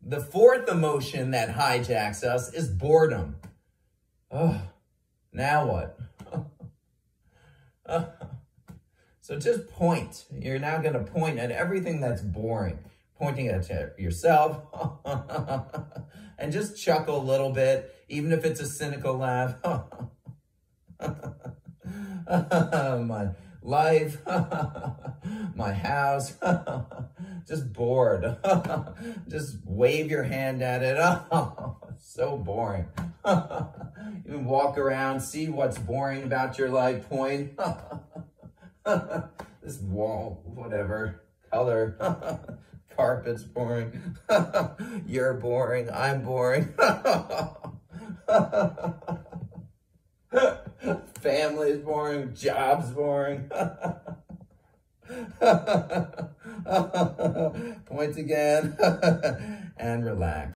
The fourth emotion that hijacks us is boredom. Oh, now what? So just point. You're now going to point at everything that's boring. Pointing at yourself. And just chuckle a little bit, even if it's a cynical laugh. My life, my house, just bored. Just wave your hand at it. Oh, so boring. Even walk around, see what's boring about your life, point. This wall, whatever, color, carpet's boring. You're boring, I'm boring. Family's boring, job's boring. Point again and relax.